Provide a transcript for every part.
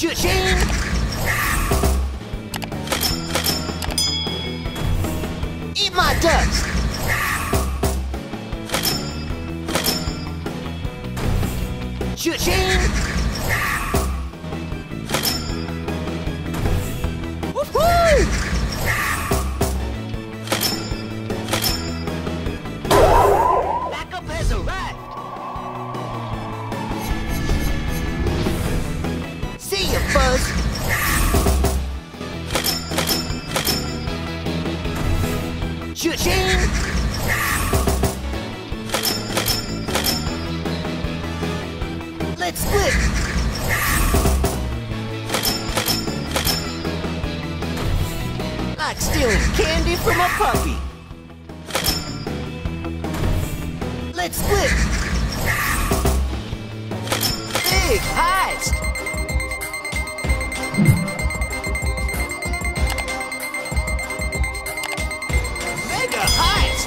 Cha-ching! Eat my dust! Cha-ching! Woohoo! Backup has arrived! See ya, Buzz! Cha-ching! Let's split! Like stealing candy from a puppy. Let's split! Big heist! Mega heist!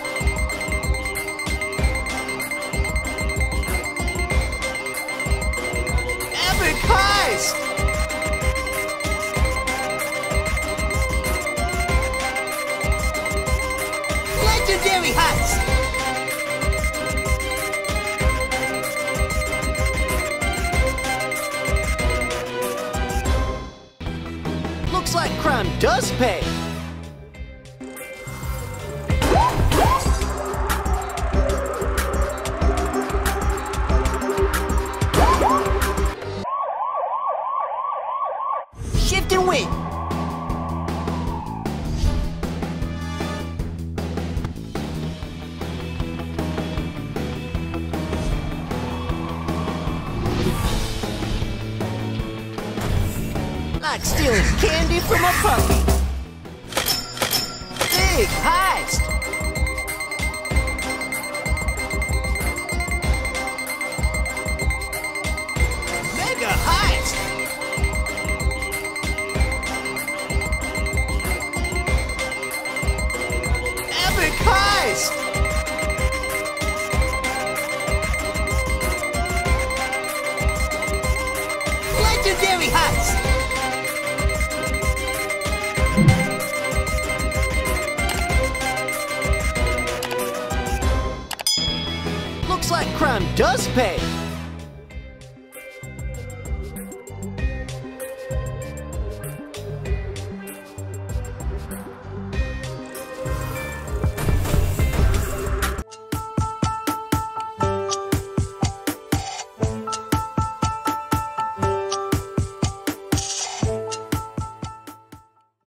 Epic heist! Legendary heist! Looks like crime does pay. Shift and win. Like stealing candy from a puppy. Big heist! Mega heist! Epic heist! Legendary heist! Looks like crime does pay.